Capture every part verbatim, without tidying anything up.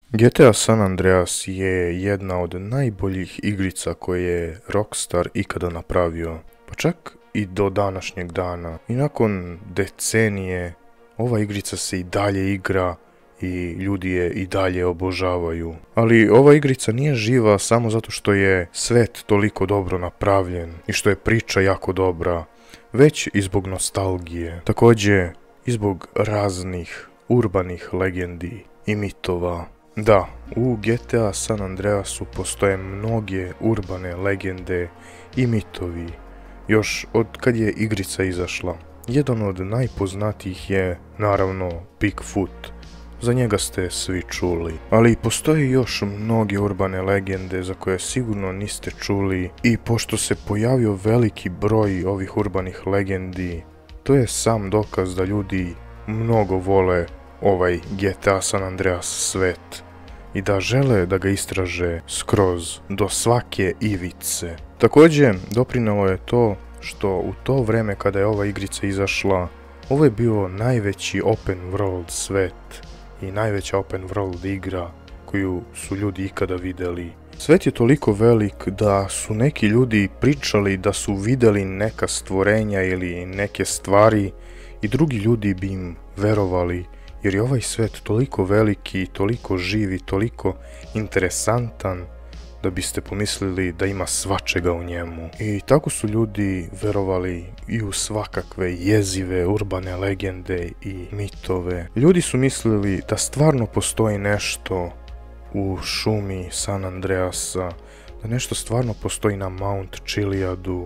G T A San Andreas je jedna od najboljih igrica koje je Rockstar ikada napravio, pa čak i do današnjeg dana. I nakon decenije ova igrica se i dalje igra i ljudi je i dalje obožavaju. Ali ova igrica nije živa samo zato što je svet toliko dobro napravljen i što je priča jako dobra, već i zbog nostalgije. Također i zbog raznih urbanih legendi i mitova. Da, u G T A San Andreasu postoje mnoge urbane legende i mitovi, još od kad je igrica izašla. Jedan od najpoznatijih je, naravno, Bigfoot. Za njega ste svi čuli. Ali postoje još mnoge urbane legende za koje sigurno niste čuli i pošto se pojavio veliki broj ovih urbanih legendi, to je sam dokaz da ljudi mnogo vole ovaj G T A San Andreas svet i da žele da ga istraže skroz do svake ivice. Također doprinelo je to što u to vreme kada je ova igrica izašla, ovo je bio najveći open world svet i najveća open world igra koju su ljudi ikada vidjeli. Svet je toliko velik da su neki ljudi pričali da su vidjeli neka stvorenja ili neke stvari i drugi ljudi bi im verovali, jer je ovaj svet toliko veliki, toliko živi, toliko interesantan da biste pomislili da ima svačega u njemu. I tako su ljudi verovali i u svakakve jezive urbane legende i mitove. Ljudi su mislili da stvarno postoji nešto u šumi San Andreasa, da nešto stvarno postoji na Mount Chiliadu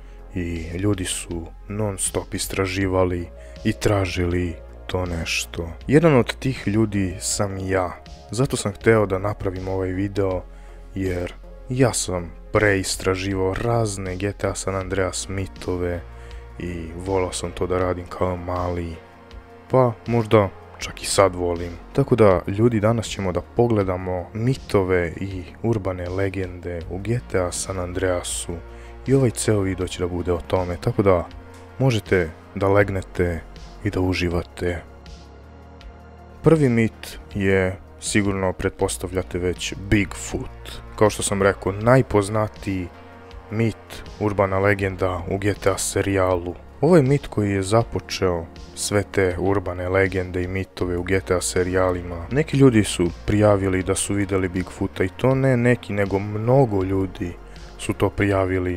i ljudi su non stop istraživali i tražili to nešto. Jedan od tih ljudi sam ja. Zato sam hteo da napravim ovaj video, jer ja sam preistraživao razne G T A San Andreas mitove i volao sam to da radim kao mali. Pa možda čak i sad volim. Tako da ljudi, danas ćemo da pogledamo mitove i urbane legende u G T A San Andreasu i ovaj ceo video će da bude o tome, tako da možete da legnete i da uživate. Prvi mit je, sigurno pretpostavljate već, Bigfoot. Kao što sam rekao, najpoznatiji mit, urbana legenda u G T A serijalu. Ovo je mit koji je započeo sve te urbane legende i mitove u G T A serijalima. Neki ljudi su prijavili da su vidjeli Bigfoota i to ne neki, nego mnogo ljudi su to prijavili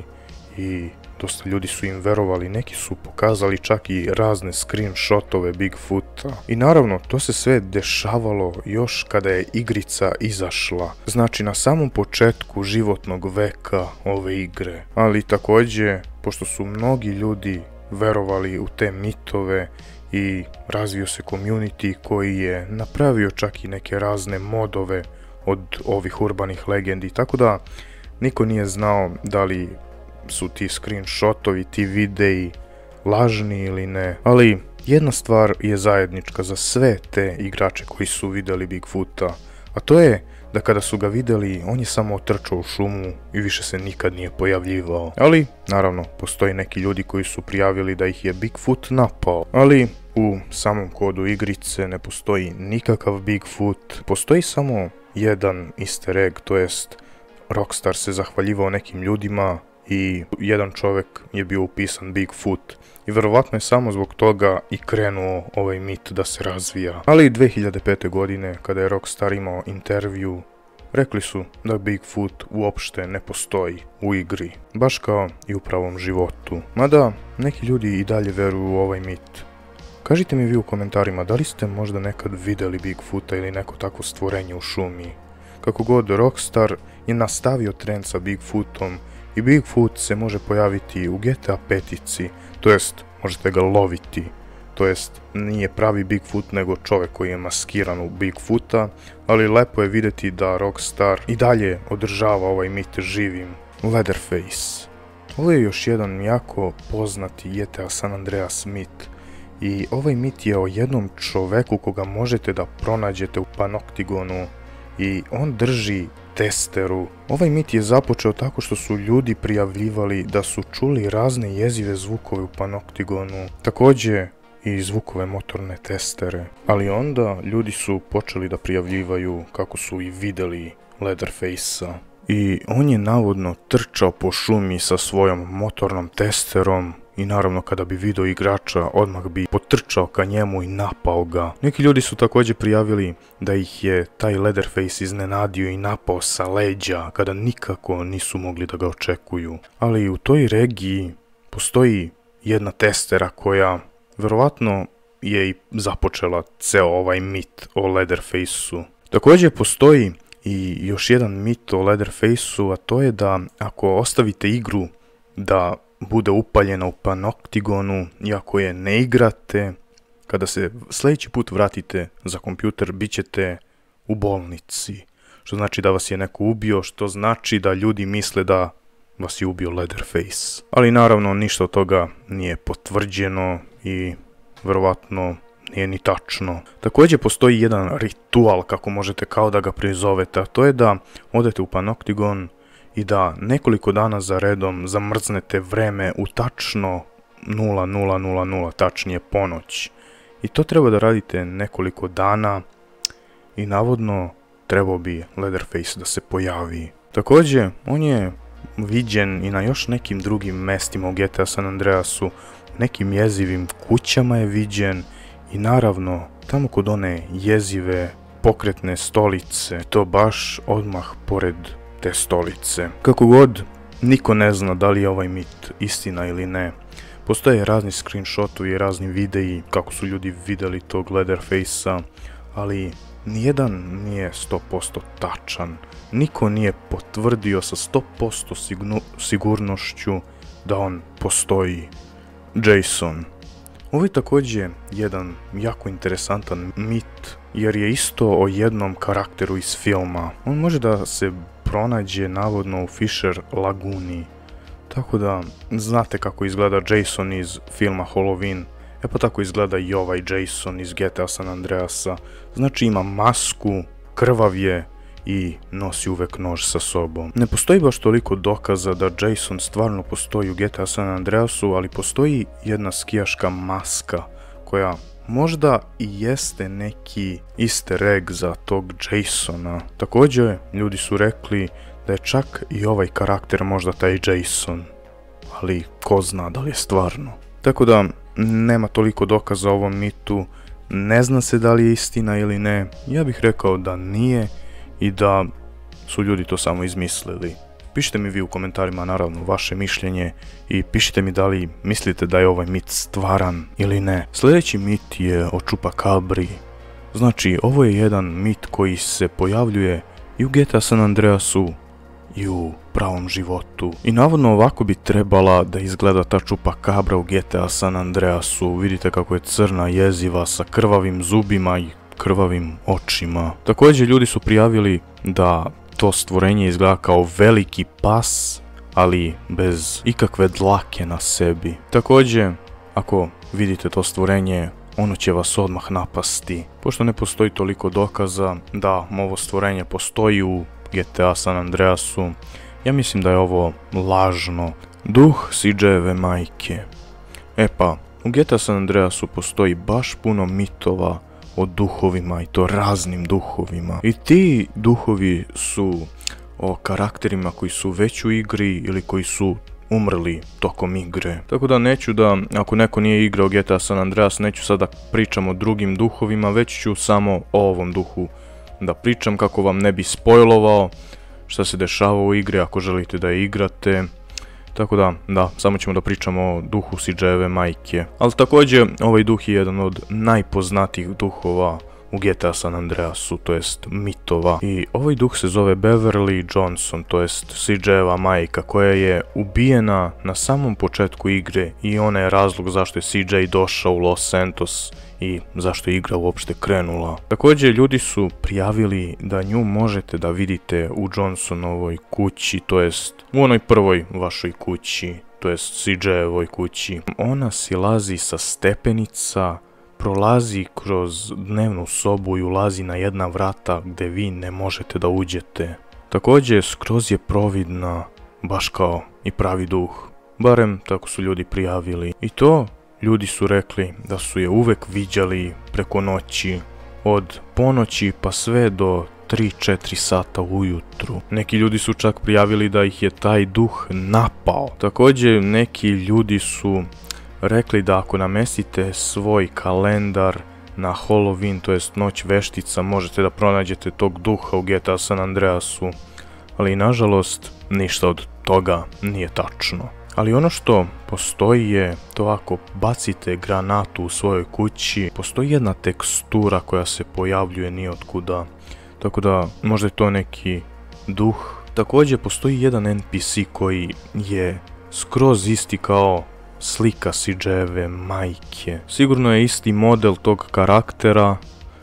i dosta ljudi su im verovali, neki su pokazali čak i razne screenshotove Bigfoota. I naravno, to se sve dešavalo još kada je igrica izašla. Znači na samom početku životnog veka ove igre. Ali također, pošto su mnogi ljudi verovali u te mitove i razvio se community koji je napravio čak i neke razne modove od ovih urbanih legendi. Tako da niko nije znao da li su ti screenshotovi, ti videi lažni ili ne. Ali jedna stvar je zajednička za sve te igrače koji su vidjeli Bigfoota, a to je da kada su ga vidjeli, on je samo otrčao u šumu i više se nikad nije pojavljivao. Ali, naravno, postoji neki ljudi koji su prijavili da ih je Bigfoot napao. Ali u samom kodu igrice ne postoji nikakav Bigfoot, postoji samo jedan easter egg, to jest Rockstar se zahvaljivao nekim ljudima i jedan čovjek je bio upisan Bigfoot. I verovatno je samo zbog toga i krenuo ovaj mit da se razvija. Ali dve hiljade pete. godine, kada je Rockstar imao intervju, rekli su da Bigfoot uopšte ne postoji u igri, baš kao i u pravom životu. Mada, neki ljudi i dalje veruju u ovaj mit. Kažite mi vi u komentarima, da li ste možda nekad vidjeli Bigfoota ili neko takvo stvorenje u šumi. Kako god, Rockstar je nastavio trend sa Bigfootom i Bigfoot se može pojaviti u G T A petici, to jest možete ga loviti, to jest nije pravi Bigfoot nego čovjek koji je maskiran u Bigfoota, ali lepo je vidjeti da Rockstar i dalje održava ovaj mit živim. Leatherface. Ovo je još jedan jako poznati G T A San Andreas mit i ovaj mit je o jednom čoveku koga možete da pronađete u Panopticonu i on drži testeru. Ovaj mit je započeo tako što su ljudi prijavljivali da su čuli razne jezive zvukove u Panopticonu. Također i zvukove motorne testere. Ali onda ljudi su počeli da prijavljivaju kako su i vidjeli Leatherface-a. I on je navodno trčao po šumi sa svojom motornom testerom i naravno kada bi vidio igrača odmah bi potrčao ka njemu i napao ga. Neki ljudi su također prijavili da ih je taj Leatherface iznenadio i napao sa leđa kada nikako nisu mogli da ga očekuju. Ali u toj regiji postoji jedna testera koja verovatno je i započela ceo ovaj mit o Leatherface-u. Također postoji i još jedan mit o Leatherface-u, a to je da ako ostavite igru da bude upaljena u Panoptigonu i ako je ne igrate, kada se sljedeći put vratite za kompjuter, bit ćete u bolnici. Što znači da vas je neko ubio, što znači da ljudi misle da vas je ubio Leatherface. Ali naravno ništa od toga nije potvrđeno i verovatno nije ni tačno. Također postoji jedan ritual, kako možete kao da ga prizovete, a to je da odete u Panoptigon i da nekoliko dana za redom zamrznete vreme u tačno nula nula nula nula, tačnije ponoć. I to treba da radite nekoliko dana i navodno trebao bi Leatherface da se pojavi. Također, on je viđen i na još nekim drugim mestima u G T A San Andreasu, nekim jezivim kućama je viđen i naravno tamo kod one jezive pokretne stolice, to baš odmah pored te stolice. Kako god, niko ne zna da li je ovaj mit istina ili ne. Postoje razni screenshotovi i razni videi kako su ljudi vidjeli tog Leatherface-a, ali nijedan nije sto posto tačan. Niko nije potvrdio sa sto posto sigurnošću da on postoji. Jason. Ovo je također jedan jako interesantan mit, jer je isto o jednom karakteru iz filma. On može da se pronađe navodno u Fisher Laguni. Tako da znate kako izgleda Jason iz filma Halloween. E pa tako izgleda i ovaj Jason iz G T A San Andreasa. Znači ima masku, krvav je i nosi uvek nož sa sobom. Ne postoji baš toliko dokaza da Jason stvarno postoji u G T A San Andreasu, ali postoji jedna skijaška maska koja možda i jeste neki easter egg za tog Jasona. Također ljudi su rekli da je čak i ovaj karakter možda taj Jason, ali ko zna da li je stvarno. Tako da nema toliko dokaza o ovom mitu, ne zna se da li je istina ili ne. Ja bih rekao da nije i da su ljudi to samo izmislili. Pišite mi vi u komentarima naravno vaše mišljenje i pišite mi da li mislite da je ovaj mit stvaran ili ne. Sljedeći mit je o Chupacabri. Znači, ovo je jedan mit koji se pojavljuje i u G T A San Andreasu i u pravom životu. I navodno ovako bi trebala da izgleda ta Chupacabra u G T A San Andreasu. Vidite kako je crna, jeziva, sa krvavim zubima i krvavim očima. Također ljudi su prijavili da to stvorenje izgleda kao veliki pas, ali bez ikakve dlake na sebi. Također, ako vidite to stvorenje, ono će vas odmah napasti. Pošto ne postoji toliko dokaza da ovo stvorenje postoji u G T A San Andreasu, ja mislim da je ovo lažno. Duh C J-eve majke. E pa, u G T A San Andreasu postoji baš puno mitova o duhovima, i to raznim duhovima. I ti duhovi su o karakterima koji su već u igri ili koji su umrli tokom igre. Tako da neću da, ako neko nije igrao G T A San Andreas, neću sada pričam o drugim duhovima, već ću samo o ovom duhu da pričam kako vam ne bi spojlovao šta se dešava u igri ako želite da je igrate. Tako da, da, samo ćemo da pričamo o duhu C J-eve majke. Ali također, ovaj duh je jedan od najpoznatijih duhova u G T A San Andreasu, to jest mitova. I ovaj duh se zove Beverly Johnson, to jest C J-eva majka, koja je ubijena na samom početku igre i ona je razlog zašto je C J došao u Los Santos i zašto je igra uopšte krenula. Također ljudi su prijavili da nju možete da vidite u Johnsonovoj kući, to jest u onoj prvoj vašoj kući, to jest C J-evoj kući. Ona silazi sa stepenica, prolazi kroz dnevnu sobu i ulazi na jedna vrata gdje vi ne možete da uđete. Također skroz je providna, baš kao i pravi duh. Barem tako su ljudi prijavili. I to ljudi su rekli da su je uvek viđali preko noći, od ponoći pa sve do tri četiri sata ujutru. Neki ljudi su čak prijavili da ih je taj duh napao. Također neki ljudi su rekli da ako namestite svoj kalendar na Halloween, to jest Noć veštica, možete da pronađete tog duha u G T A San Andreasu. Ali nažalost ništa od toga nije tačno. Ali ono što postoji je to ako bacite granatu u svojoj kući, postoji jedna tekstura koja se pojavljuje nijotkuda. Tako da možda je to neki duh. Također postoji jedan N P C koji je skroz isti kao slika C J-eve majke. Sigurno je isti model tog karaktera,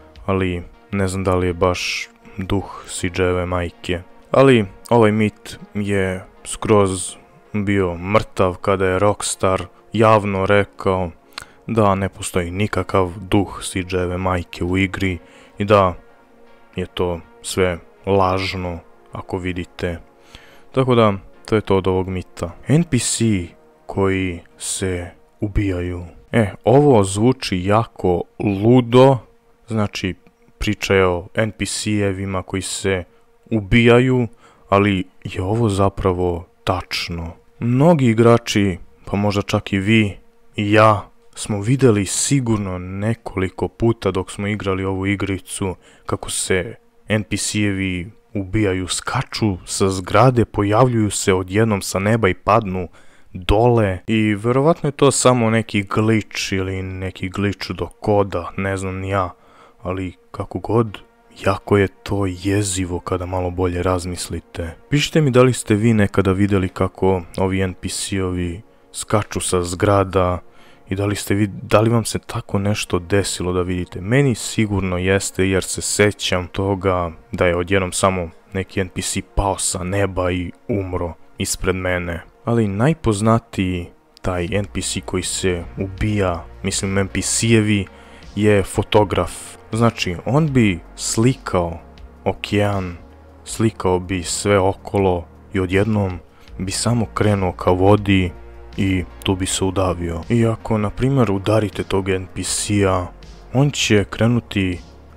ali ne znam da li je baš duh C J-eve majke. Ali ovaj mit je skroz bio mrtav kada je Rockstar javno rekao da ne postoji nikakav duh C J-eve majke u igri i da je to sve lažno ako vidite. Tako da to je to od ovog mita. N P C koji se ubijaju. E, ovo zvuči jako ludo, znači priča je o N P C-evima koji se ubijaju, ali je ovo zapravo tačno. Mnogi igrači, pa možda čak i vi i ja, smo vidjeli sigurno nekoliko puta dok smo igrali ovu igricu kako se N P C-evi ubijaju, skaču sa zgrade, pojavljuju se odjednom sa neba i padnu dole. I verovatno je to samo neki glitch ili neki glitch do koda, ne znam ni ja, ali kako god, jako je to jezivo kada malo bolje razmislite. Pišite mi da li ste vi nekada vidjeli kako ovi N P C-ovi skaču sa zgrada i da li ste vi, da li vam se tako nešto desilo da vidite. Meni sigurno jeste jer se sećam toga da je odjednom samo neki N P C pao sa neba i umro ispred mene. Ali najpoznatiji taj N P C koji se ubija, mislim N P C-evi, je fotograf. Znači, on bi slikao okean, slikao bi sve okolo i odjednom bi samo krenuo ka vodi i tu bi se udavio. I ako, na primjer, udarite tog N P C-a, on će krenuti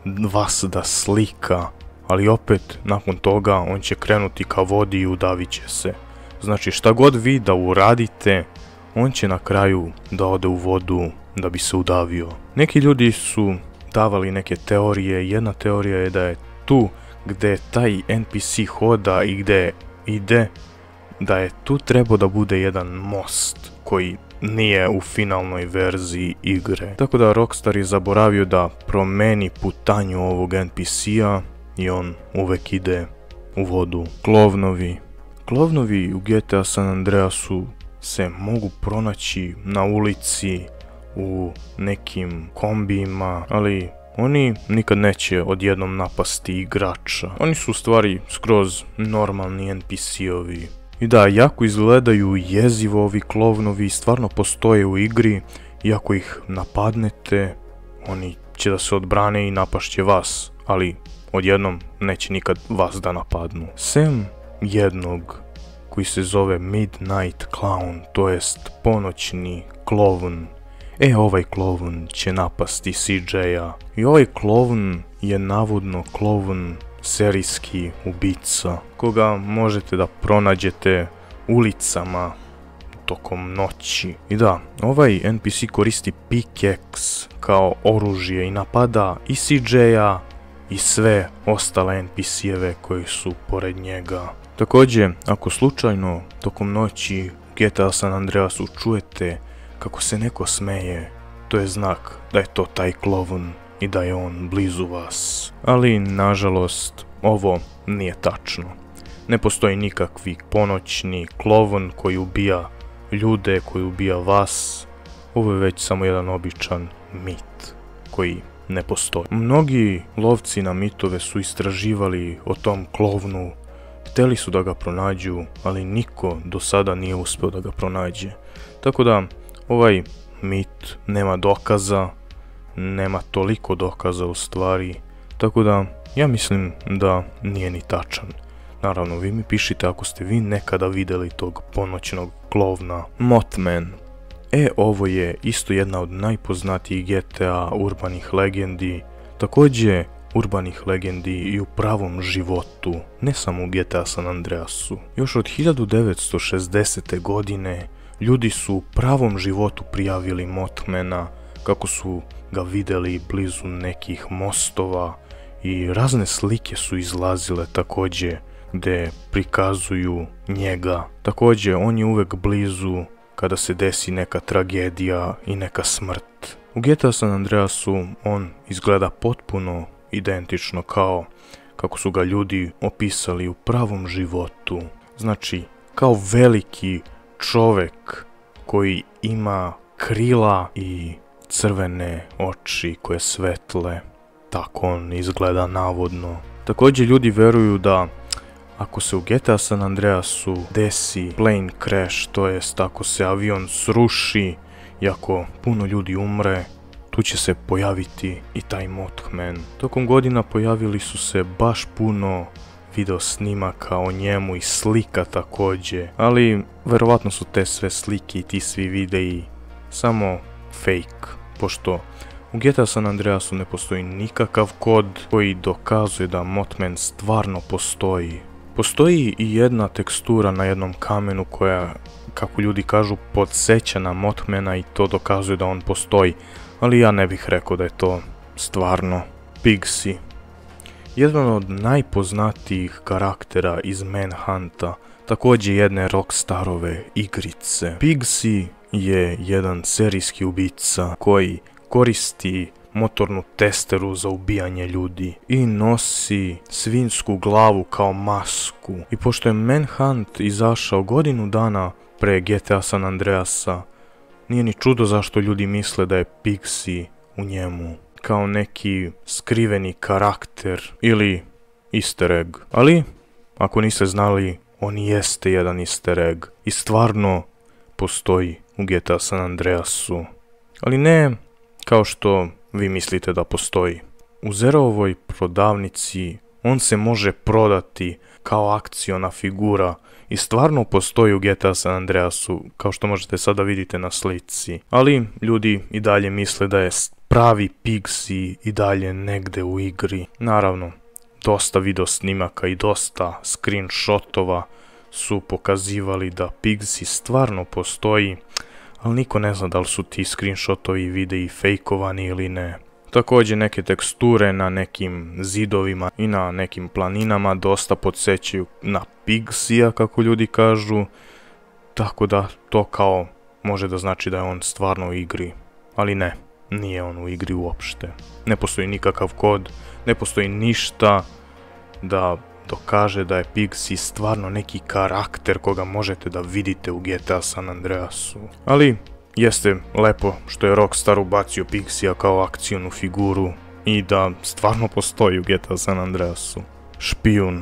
vas da slika, ali opet, nakon toga, on će krenuti ka vodi i udavit će se. Znači, šta god vi da uradite, on će na kraju da ode u vodu da bi se udavio. Neki ljudi su davali neke teorije. Jedna teorija je da je tu gdje taj N P C hoda i gdje ide, da je tu trebao da bude jedan most koji nije u finalnoj verziji igre. Tako da Rockstar je zaboravio da promeni putanju ovog N P C-a i on uvek ide u vodu. Klovnovi. Klovnovi u G T A San Andreasu se mogu pronaći na ulici, u nekim kombijima, ali oni nikad neće odjednom napasti igrača. Oni su u stvari skroz normalni N P C-ovi. I da, jako izgledaju jezivo ovi klovnovi, stvarno postoje u igri, i ako ih napadnete, oni će da se odbrane i napašće vas, ali odjednom neće nikad vas da napadnu. Sem jednog koji se zove Midnight Clown, to jest ponoćni klovn. E, ovaj klovn će napasti C J-a. I ovaj klovn je navodno klovn serijski ubica, koga možete da pronađete ulicama tokom noći. I da, ovaj N P C koristi pickaxe kao oružje i napada i C J-a i sve ostale N P C-eve koji su pored njega. Također, ako slučajno tokom noći u G T A San Andreasu čujete kako se neko smeje, to je znak da je to taj klovn i da je on blizu vas. Ali, nažalost, ovo nije tačno. Ne postoji nikakvi ponoćni klovn koji ubija ljude, koji ubija vas. Ovo je već samo jedan običan mit koji ne postoji. Mnogi lovci na mitove su istraživali o tom klovnu, hteli su da ga pronađu, ali niko do sada nije uspio da ga pronađe. Tako da, ovaj mit nema dokaza, nema toliko dokaza u stvari, tako da ja mislim da nije ni tačan. Naravno, vi mi pišite ako ste vi nekada vidjeli tog ponoćnog klovna. Mothman. E, ovo je isto jedna od najpoznatijih G T A urbanih legendi, također urbanih legendi i u pravom životu, ne samo u G T A San Andreasu. Još od hiljadu devetsto šezdesete godine ljudi su u pravom životu prijavili Mothmana kako su ga vidjeli blizu nekih mostova i razne slike su izlazile također gdje prikazuju njega. Također on je uvek blizu kada se desi neka tragedija i neka smrt. U G T A San Andreasu on izgleda potpuno identično kao kako su ga ljudi opisali u pravom životu. Znači, kao veliki čovek koji ima krila i crvene oči koje svetle. Tako on izgleda navodno. Također ljudi veruju da ako se u G T A San Andreasu desi plane crash, to jest ako se avion sruši i ako puno ljudi umre, tu će se pojaviti i taj Mothman. Tokom godina pojavili su se baš puno video snimaka o njemu i slika također, ali verovatno su te sve slike i ti svi videi samo fake, pošto u G T A San Andreasu ne postoji nikakav kod koji dokazuje da Mothman stvarno postoji. Postoji i jedna tekstura na jednom kamenu koja, kako ljudi kažu, podsjeća na Mothmana i to dokazuje da on postoji, ali ja ne bih rekao da je to stvarno. Pigsy. Jedan od najpoznatijih karaktera iz Manhunta, također jedne Rockstarove igrice. Pigsy je jedan serijski ubica koji koristi motornu testeru za ubijanje ljudi i nosi svinjsku glavu kao masku. I pošto je Manhunt izašao godinu dana pre G T A San Andreasa, nije ni čudo zašto ljudi misle da je Pigsy u njemu kao neki skriveni karakter ili easter egg. Ali, ako niste znali, on jeste jedan easter egg i stvarno postoji u G T A San Andreasu. Ali ne kao što vi mislite da postoji. U Zerovoj prodavnici on se može prodati kao akciona figura i stvarno postoji u G T A San Andreasu, kao što možete sada vidite na slici. Ali ljudi i dalje misle da je pravi Pigsy i dalje negde u igri. Naravno, dosta video snimaka i dosta screenshotova su pokazivali da Pigsy stvarno postoji, ali niko ne zna da li su ti screenshotovi i videi fejkovani ili ne. Također neke teksture na nekim zidovima i na nekim planinama dosta podsjećaju na Pigsya, kako ljudi kažu, tako da to kao može da znači da je on stvarno u igri, ali ne, nije on u igri uopšte. Ne postoji nikakav kod, ne postoji ništa da dokaže da je Pigsy stvarno neki karakter koga možete da vidite u G T A San Andreasu. Ali jeste lepo što je Rockstar ubacio Pigsya kao akcionu figuru i da stvarno postoji u G T A San Andreasu. Špijun.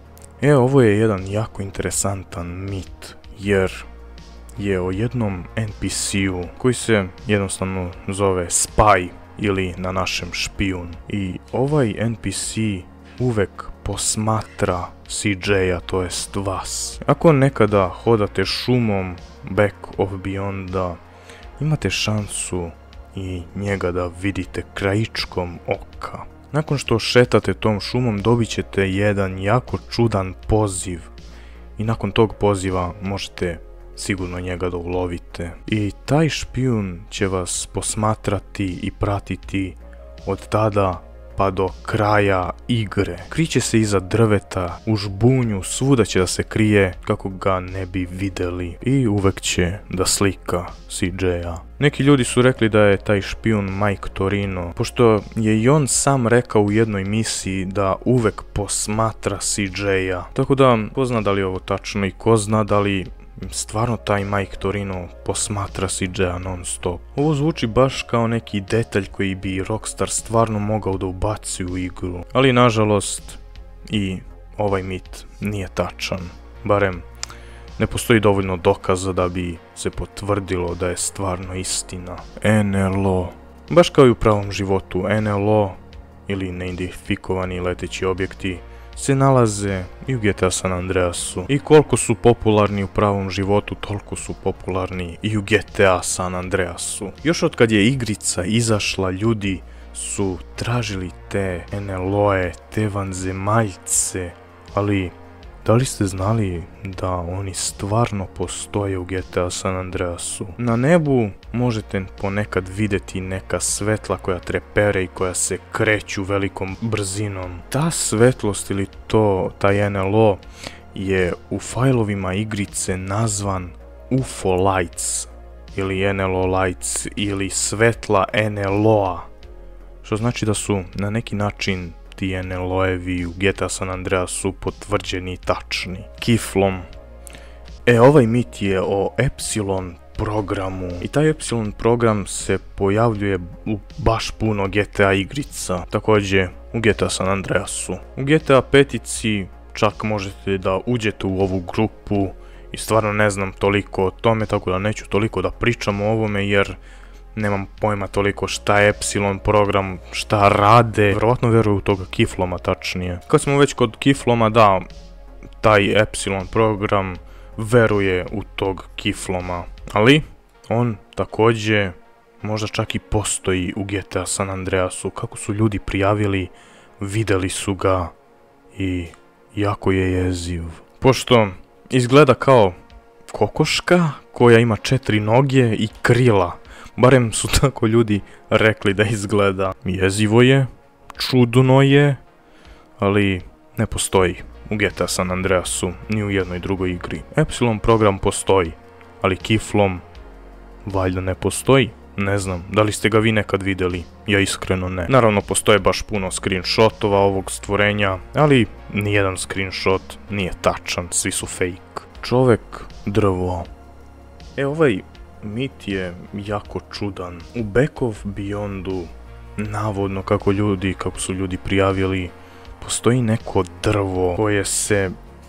E, ovo je jedan jako interesantan mit, jer je o jednom N P C-u koji se jednostavno zove Spy ili na našem špijun. I ovaj N P C uvek posmatra C J-a, to jest vas. Ako nekada hodate šumom Back of Beyonda, imate šansu i njega da vidite krajičkom oka. Nakon što šetate tom šumom dobit ćete jedan jako čudan poziv i nakon tog poziva možete sigurno njega da ulovite. I taj špijun će vas posmatrati i pratiti od tada pa do kraja igre. Kriće se iza drveta, u žbunju, svuda će da se krije kako ga ne bi videli i uvek će da slika C J-a. Neki ljudi su rekli da je taj špijun Mike Torino, pošto je i on sam rekao u jednoj misiji da uvek posmatra C J-a. Tako da, ko zna da li je ovo tačno i ko zna da li stvarno taj Mike Torino posmatra C J-a non stop. Ovo zvuči baš kao neki detalj koji bi Rockstar stvarno mogao da ubaci u igru. Ali nažalost i ovaj mit nije tačan. Barem ne postoji dovoljno dokaza da bi se potvrdilo da je stvarno istina. N L O. Baš kao i u pravom životu, N L O ili neidentifikovani leteći objekti se nalaze i u G T A San Andreasu. I koliko su popularni u pravom životu, toliko su popularni i u G T A San Andreasu. Još od kad je igrica izašla, ljudi su tražili te en el o-e, te vanzemaljce, ali da li ste znali da oni stvarno postoje u G T A San Andreasu? Na nebu možete ponekad vidjeti neka svetla koja trepere i koja se kreću velikom brzinom. Ta svetlost ili to, taj en el o je u fajlovima igrice nazvan U F O Lights ili en el o Lights ili svetla en el o-a. Što znači da su na neki način ti en el o-evi u G T A San Andreasu potvrđeni i tačni. Kiflom. E, ovaj mit je o Epsilon programu. I taj Epsilon program se pojavljuje u baš puno G T A igrica. Također u G T A San Andreasu. U G T A petici čak možete da uđete u ovu grupu i stvarno ne znam toliko o tome, tako da neću toliko da pričam o ovome jer nemam pojma toliko šta je Epsilon program, šta rade. Vjerovatno veruju u toga Kifloma tačnije. Kad smo već kod Kifloma, da, taj Epsilon program veruje u tog Kifloma. Ali on također možda čak i postoji u G T A San Andreasu. Kako su ljudi prijavili, vidjeli su ga i jako je jeziv. Pošto izgleda kao kokoška koja ima četiri noge i krila. Barem su tako ljudi rekli da izgleda. Jezivo je, čudno je, ali ne postoji u G T A San Andreasu ni u jednoj drugoj igri. Epsilon program postoji, ali Kiflom valjda ne postoji. Ne znam, da li ste ga vi nekad vidjeli? Ja iskreno ne. Naravno postoje baš puno screenshotova ovog stvorenja, ali nijedan screenshot nije tačan, svi su fake. Čovek, drvo. E, ovaj mit je jako čudan. U Back of Beyondu, navodno kako ljudi, kako su ljudi prijavili, postoji neko drvo koje se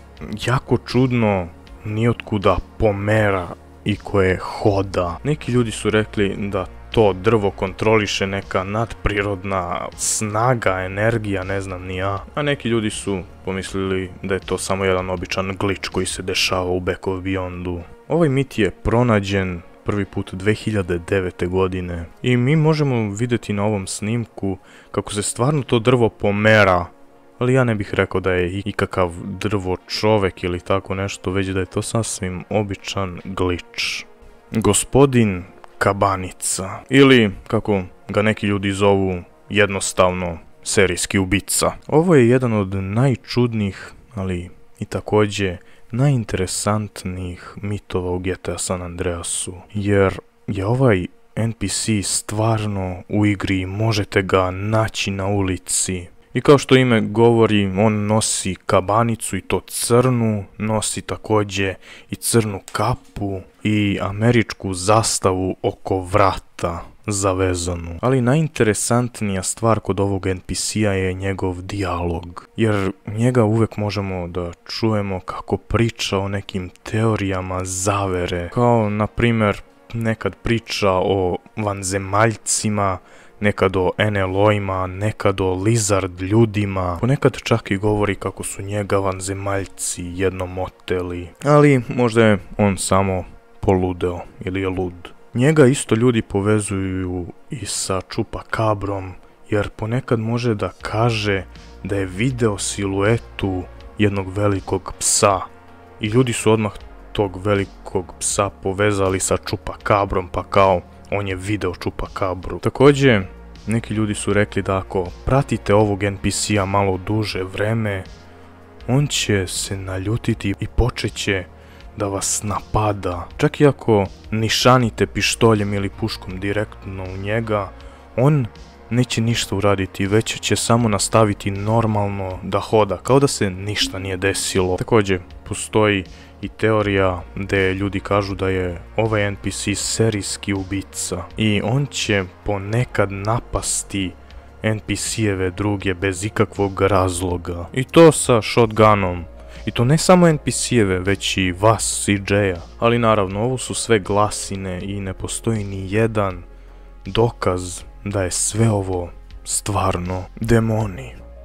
jako čudno nijotkuda pomera i koje hoda. Neki ljudi su rekli da to drvo kontroliše neka nadprirodna snaga, energija, ne znam ni ja. A neki ljudi su pomislili da je to samo jedan običan glitch koji se dešava u Back of Beyondu. Ovaj mit je pronađen prvi put dve hiljade devete godine i mi možemo vidjeti na ovom snimku kako se stvarno to drvo pomera, ali ja ne bih rekao da je ikakav drvo čovek ili tako nešto, već da je to sasvim običan glitch. Gospodin Kabanica, ili kako ga neki ljudi zovu jednostavno serijski ubica. Ovo je jedan od najčudnijih, ali i također najinteresantnijih mitova u G T A San Andreasu, jer je ovaj en pi si stvarno u igri i možete ga naći na ulici. I kao što ime govori, on nosi kabanicu i to crnu, nosi također i crnu kapu i američku zastavu oko vrata zavezanu. Ali najinteresantnija stvar kod ovog en pi si-a je njegov dijalog, jer njega uvijek možemo da čujemo kako priča o nekim teorijama zavere, kao na primjer nekad priča o vanzemaljcima, nekad o en el o-ima, nekad o lizard ljudima, ponekad čak i govori kako su njega vanzemaljci jednom oteli, ali možda je on samo poludeo ili je lud. Njega isto ljudi povezuju i sa Chupacabrom, jer ponekad može da kaže da je video siluetu jednog velikog psa i ljudi su odmah tog velikog psa povezali sa Chupacabrom, pa kao on je video Chupacabru. Također, neki ljudi su rekli da ako pratite ovog en pi si-a malo duže vreme, on će se naljutiti i počet će da vas napada. Čak i ako nišanite pištoljem ili puškom direktno u njega, on neće ništa uraditi, već će samo nastaviti normalno da hoda, kao da se ništa nije desilo. Također, postoji i teorija gdje ljudi kažu da je ovaj en pi si serijski ubica i on će ponekad napasti en pi si-eve druge bez ikakvog razloga. I to sa shotgunom. I to ne samo en pi si-eve, već i vas, C J-a. Ali naravno, ovo su sve glasine i ne postoji ni jedan dokaz da je sve ovo stvarno demoni.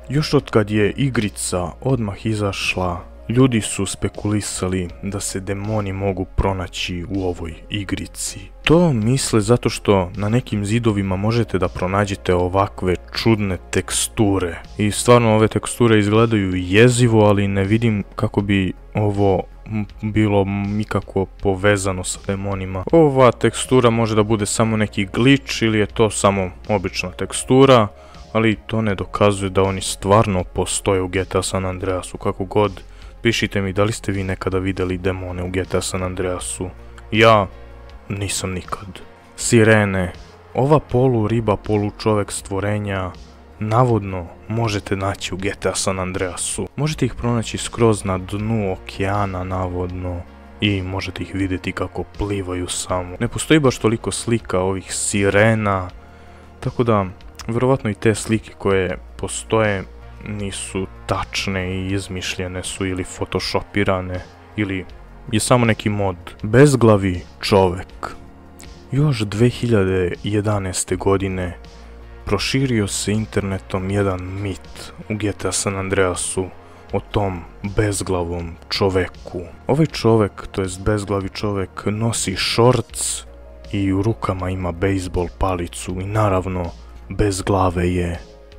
Još od kad je igrica odmah izašla, ljudi su spekulisali da se demoni mogu pronaći u ovoj igrici. To misle zato što na nekim zidovima možete da pronađete ovakve čudne teksture. I stvarno ove teksture izgledaju jezivo, ali ne vidim kako bi ovo bilo nikako povezano sa demonima. Ova tekstura može da bude samo neki glitch ili je to samo obična tekstura, ali to ne dokazuje da oni stvarno postoje u G T A San Andreasu. Kako god, pišite mi da li ste vi nekada vidjeli demone u G T A San Andreasu. Ja nisam nikad. Sirene. Ova polu riba, polu čovek stvorenja navodno možete naći u G T A San Andreasu. Možete ih pronaći skroz na dnu okeana navodno i možete ih vidjeti kako plivaju samo. Ne postoji baš toliko slika ovih sirena, tako da vjerovatno i te slike koje postoje nisu tačne i izmišljene su ili photoshopirane ili je samo neki mod. Bezglavi čovek. Još dve hiljade jedanaeste. godine proširio se internetom jedan mit u G T A San Andreasu o tom bezglavom čoveku. Ovaj čovek, to jest bezglavi čovek, nosi šorc i u rukama ima bejsbol palicu i naravno bez glave je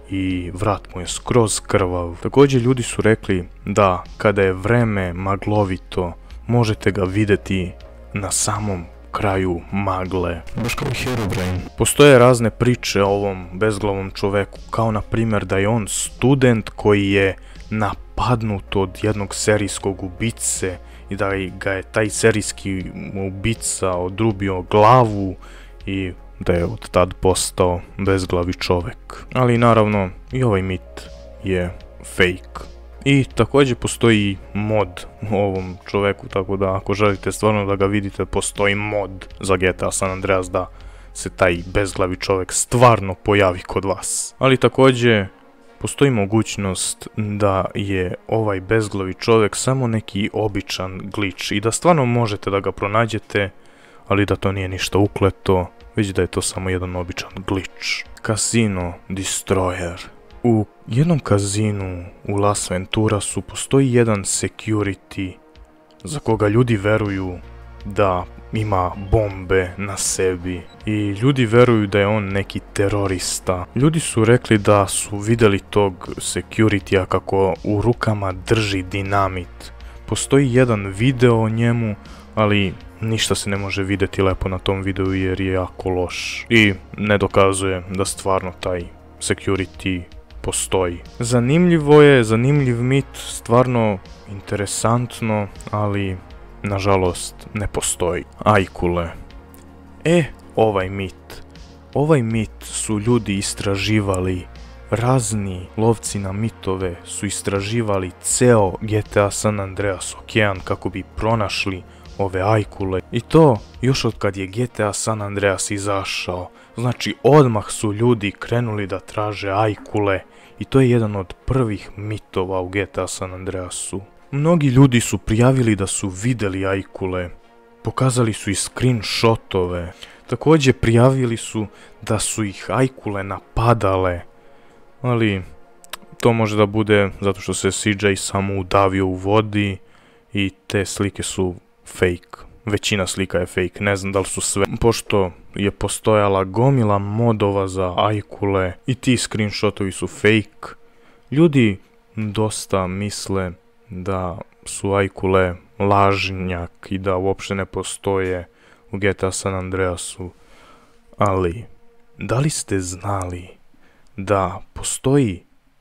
i vrat mu je skroz krvav. Također ljudi su rekli da kada je vreme maglovito možete ga vidjeti na samom kraju magle. Baš kao Herobrine. Postoje razne priče o ovom bezglavom čoveku, kao na primjer da je on student koji je napadnut od jednog serijskog ubice i da ga je taj serijski ubica odrubio glavu i da je od tad postao bezglavi čovek. Ali naravno i ovaj mit je fake. I također postoji mod o ovom čoveku, tako da ako želite stvarno da ga vidite, postoji mod za G T A San Andreas da se taj bezglavi čovek stvarno pojavi kod vas. Ali također postoji mogućnost da je ovaj bezglavi čovek samo neki običan glitch i da stvarno možete da ga pronađete, ali da to nije ništa ukleto, već da je to samo jedan običan glitch. Casino Destroyer. U jednom kazinu u Las Venturasu postoji jedan security za koga ljudi veruju da ima bombe na sebi i ljudi veruju da je on neki terorista. Ljudi su rekli da su vidjeli tog securitya kako u rukama drži dinamit. Postoji jedan video o njemu, ali ništa se ne može vidjeti lepo na tom videu jer je jako loš i ne dokazuje da stvarno taj security postoji. Zanimljivo je, zanimljiv mit, stvarno interesantno, ali nažalost ne postoji. Ajkule. E, ovaj mit. Ovaj mit su ljudi istraživali, razni lovci na mitove su istraživali ceo G T A San Andreas okean kako bi pronašli ove ajkule. I to još od kad je G T A San Andreas izašao. Znači odmah su ljudi krenuli da traže ajkule i to je jedan od prvih mitova u G T A San Andreasu. Mnogi ljudi su prijavili da su vidjeli ajkule, pokazali su i screenshotove. Također prijavili su da su ih ajkule napadale, ali to može da bude zato što se C J samo udavio u vodi i te slike su fake. Većina slika je fake, ne znam da li su sve. Pošto je postojala gomila modova za ajkule i ti screenshotovi su fake, ljudi dosta misle da su ajkule lažnjak i da uopšte ne postoje u G T A San Andreasu. Ali, da li ste znali da postoji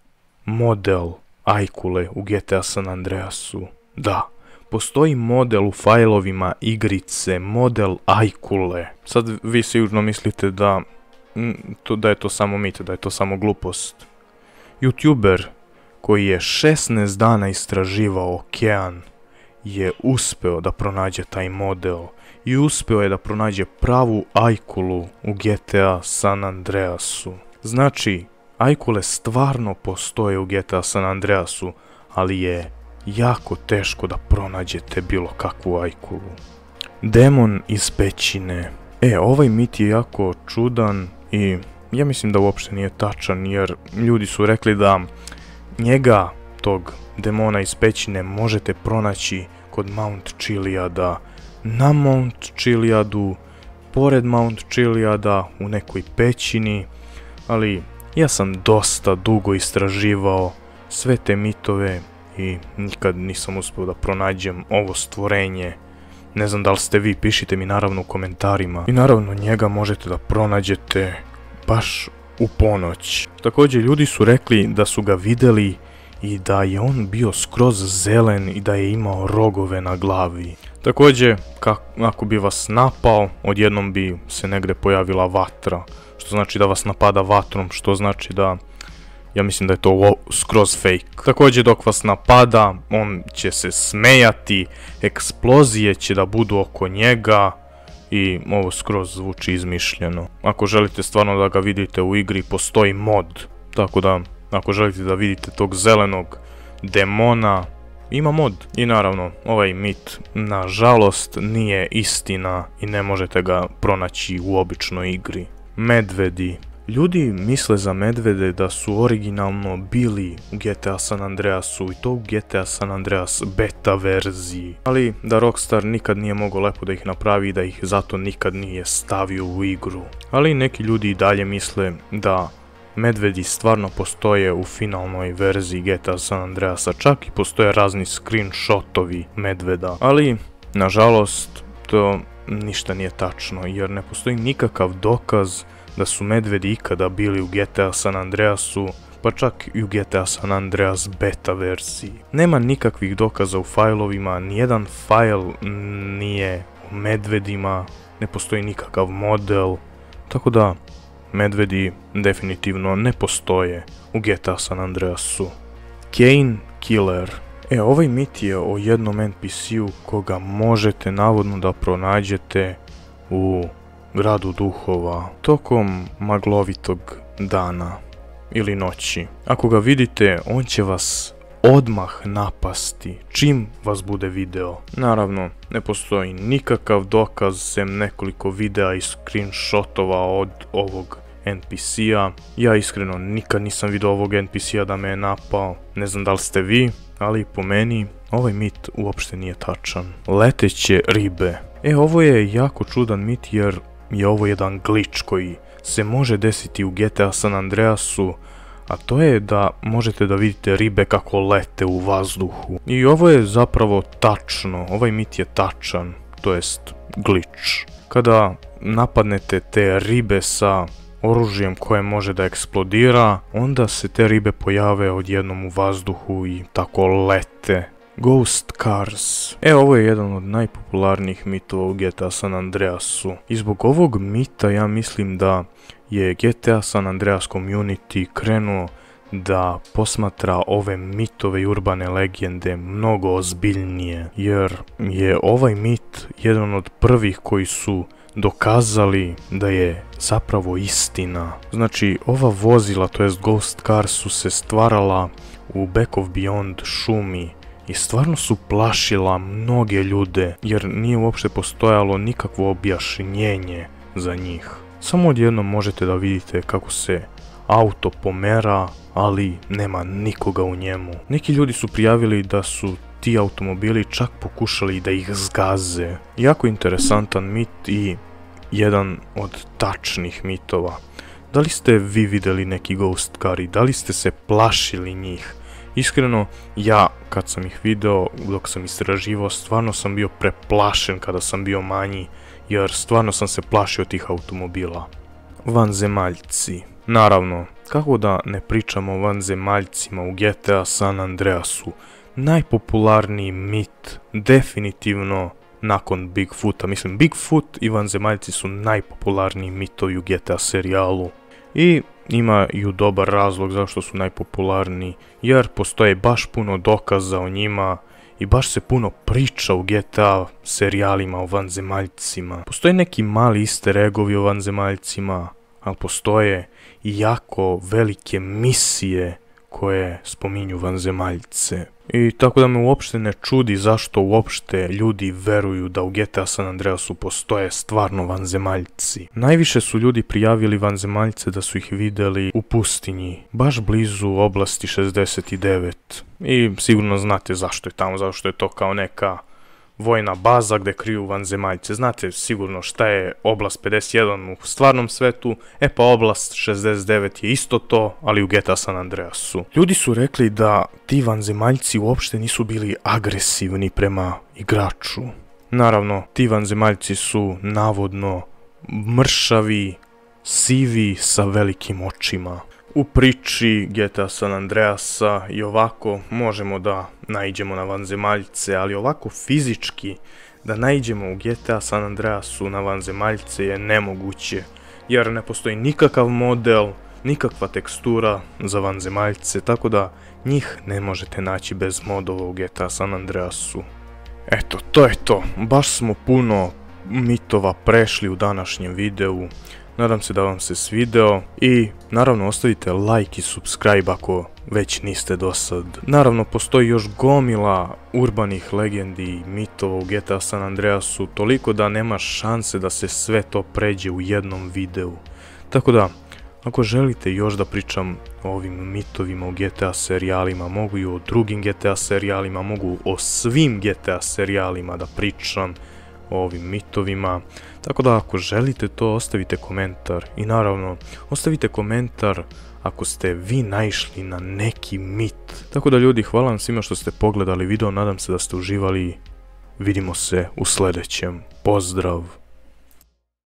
model ajkule u G T A San Andreasu? Da. Postoji model u fajlovima igrice, model ajkule. Sad vi sigurno mislite da, da je to samo mit, da je to samo glupost. YouTuber koji je šesnaest dana istraživao okean je uspeo da pronađe taj model i uspeo je da pronađe pravu ajkulu u G T A San Andreasu. Znači, ajkule stvarno postoje u G T A San Andreasu, ali je jako teško da pronađete bilo kakvu ajkulu. Demon iz pećine. E, ovaj mit je jako čudan i ja mislim da uopšte nije tačan, jer ljudi su rekli da njega, tog demona iz pećine, možete pronaći kod Mount Chiliada, na Mount Chiliadu, pored Mount Chiliada, u nekoj pećini, ali ja sam dosta dugo istraživao sve te mitove i nikad nisam uspio da pronađem ovo stvorenje. Ne znam da li ste vi, pišite mi naravno u komentarima. I naravno njega možete da pronađete baš u ponoć. Također ljudi su rekli da su ga vidjeli i da je on bio skroz zelen i da je imao rogove na glavi. Također, ako bi vas napao, odjednom bi se negdje pojavila vatra. Što znači da vas napada vatrom, što znači da, ja mislim da je to skroz fake. Također dok vas napada, on će se smejati, eksplozije će da budu oko njega i ovo skroz zvuči izmišljeno. Ako želite stvarno da ga vidite u igri, postoji mod, tako da ako želite da vidite tog zelenog demona, ima mod. I naravno, ovaj mit, nažalost, nije istina i ne možete ga pronaći u običnoj igri. Medvedi. Ljudi misle za medvede da su originalno bili u G T A San Andreasu i to u G T A San Andreas beta verziji. Ali da Rockstar nikad nije mogao lepo da ih napravi i da ih zato nikad nije stavio u igru. Ali neki ljudi i dalje misle da medvedi stvarno postoje u finalnoj verziji G T A San Andreasa, čak i postoje razni screenshotovi medveda. Ali, nažalost, to ništa nije tačno, jer ne postoji nikakav dokaz da su medvedi ikada bili u G T A San Andreasu, pa čak i u G T A San Andreas beta verziji. Nema nikakvih dokaza u fajlovima, nijedan fajl nije o medvedima, ne postoji nikakav model, tako da medvedi definitivno ne postoje u G T A San Andreasu. Kane Killer. E, ovaj mit je o jednom N P C-u koga možete navodno da pronađete u gradu duhova tokom maglovitog dana ili noći. Ako ga vidite, on će vas odmah napasti čim vas bude video. Naravno, ne postoji nikakav dokaz sem nekoliko videa i screenshotova od ovog N P C-a. Ja iskreno nikad nisam vidio ovog N P C-a da me je napao. Ne znam da li ste vi, ali po meni ovaj mit uopšte nije tačan. Leteće ribe. E, ovo je jako čudan mit jer je ovo jedan glitch koji se može desiti u G T A San Andreasu, a to je da možete da vidite ribe kako lete u vazduhu. I ovo je zapravo tačno, ovaj mit je tačan, to jest glitch. Kada napadnete te ribe sa oružjem koje može da eksplodira, onda se te ribe pojave odjednom u vazduhu i tako lete. Ghost Cars. E, ovo je jedan od najpopularnijih mitova u G T A San Andreasu. I zbog ovog mita ja mislim da je G T A San Andreas community krenuo da posmatra ove mitove i urbane legende mnogo ozbiljnije. Jer je ovaj mit jedan od prvih koji su dokazali da je zapravo istina. Znači, ova vozila, to jest Ghost Cars, su se stvarala u Back of Beyond šumi i stvarno su plašila mnoge ljude, jer nije uopšte postojalo nikakvo objašnjenje za njih. Samo odjednom možete da vidite kako se auto pomera, ali nema nikoga u njemu. Neki ljudi su prijavili da su ti automobili čak pokušali da ih zgaze. Jako interesantan mit i jedan od tačnih mitova. Da li ste vi vidjeli neki Ghost Car i da li ste se plašili njih? Iskreno, ja kad sam ih video, dok sam istraživao, stvarno sam bio preplašen kada sam bio manji, jer stvarno sam se plašio tih automobila. Vanzemaljci. Naravno, kako da ne pričamo o vanzemaljcima u G T A San Andreasu? Najpopularniji mit, definitivno nakon Bigfoota. Mislim, Bigfoot i vanzemaljci su najpopularniji mitovi u G T A serijalu. I imaju dobar razlog zašto su najpopularniji, jer postoje baš puno dokaza o njima i baš se puno priča u G T A serijalima o vanzemaljcima. Postoje neki mali easter eggovi o vanzemaljcima, ali postoje i jako velike misije koje spominju vanzemaljce. I tako da me uopšte ne čudi zašto uopšte ljudi veruju da u G T A San Andreasu postoje stvarno vanzemaljci. Najviše su ljudi prijavili vanzemaljce da su ih vidjeli u pustinji, baš blizu oblasti šezdeset devet. I sigurno znate zašto je tamo, zašto je to kao neka vojna baza gdje kriju vanzemaljce. Znate sigurno šta je oblast pedeset jedan u stvarnom svetu, e pa oblast šezdeset devet je isto to, ali u G T A San Andreasu. Ljudi su rekli da ti vanzemaljci uopšte nisu bili agresivni prema igraču. Naravno, ti vanzemaljci su navodno mršavi, sivi sa velikim očima. U priči G T A San Andreasa i ovako možemo da naiđemo na vanzemaljce, ali ovako fizički da naiđemo u G T A San Andreasu na vanzemaljce je nemoguće, jer ne postoji nikakav model, nikakva tekstura za vanzemaljce, tako da njih ne možete naći bez modova u G T A San Andreasu. Eto, to je to. Baš smo puno mitova prešli u današnjem videu. Nadam se da vam se svideo i naravno ostavite like i subscribe ako već niste do sad. Naravno postoji još gomila urbanih legendi i mitova u G T A San Andreasu, toliko da nema šanse da se sve to pređe u jednom videu. Tako da, ako želite još da pričam o ovim mitovima u G T A serijalima, mogu i o drugim G T A serijalima, mogu o svim G T A serijalima da pričam o ovim mitovima. Tako da ako želite to, ostavite komentar i naravno ostavite komentar ako ste vi naišli na neki mit. Tako da ljudi, hvala vam svima što ste pogledali video, nadam se da ste uživali, vidimo se u sljedećem, pozdrav!